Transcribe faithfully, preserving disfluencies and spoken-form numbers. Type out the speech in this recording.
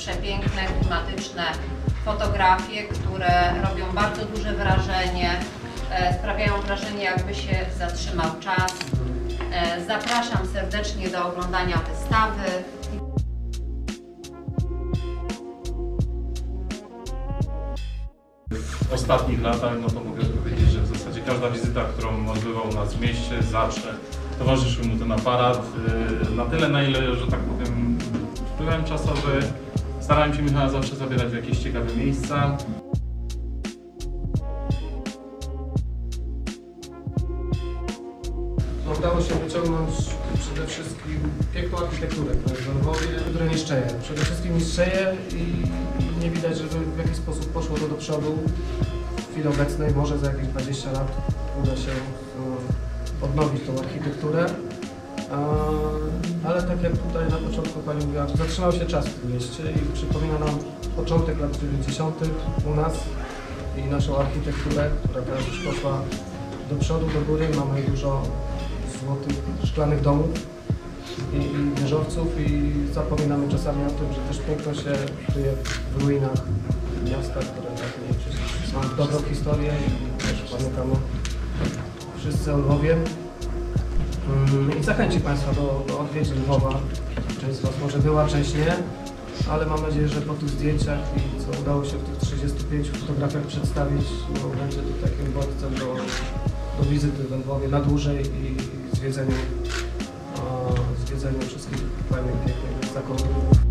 przepiękne, klimatyczne fotografie, które robią bardzo duże wrażenie, sprawiają wrażenie, jakby się zatrzymał czas. Zapraszam serdecznie do oglądania wystawy. W ostatnich latach, no to mogę powiedzieć, że w zasadzie każda wizyta, którą odbywał u nas w mieście, zawsze towarzyszył mu ten aparat. Na tyle, na ile, że tak powiem, wpływem czasowy, starałem się Michała zawsze zabierać w jakieś ciekawe miejsca. Udało się wyciągnąć przede wszystkim piękną architekturę w Lwowie, która niszczeje. Przede wszystkim niszczeje i nie widać, żeby w jakiś sposób poszło to do przodu. W chwili obecnej, może za jakieś dwadzieścia lat uda się odnowić tą architekturę. Ale tak jak tutaj na początku Pani mówiła, zatrzymał się czas w tym mieście i przypomina nam początek lat dziewięćdziesiątych u nas i naszą architekturę, która teraz już poszła do przodu, do góry. Mamy dużo złotych, szklanych domów i, i wieżowców i zapominamy czasami o tym, że też piękno się kryje w ruinach miasta, które tak nie ma dobrą historię i też pamiętamy wszyscy o Lwowie. I zachęci Państwa do, do odwiedzin Lwowa. Część z Was może była, część nie, ale mam nadzieję, że po tych zdjęciach i co udało się w tych trzydziestu pięciu fotografiach przedstawić, no, będzie to takim bodźcem do, do wizyty w Lwowie na dłużej i zwiedzeniu, zwiedzeniu wszystkich fajnych, pięknych zakonów.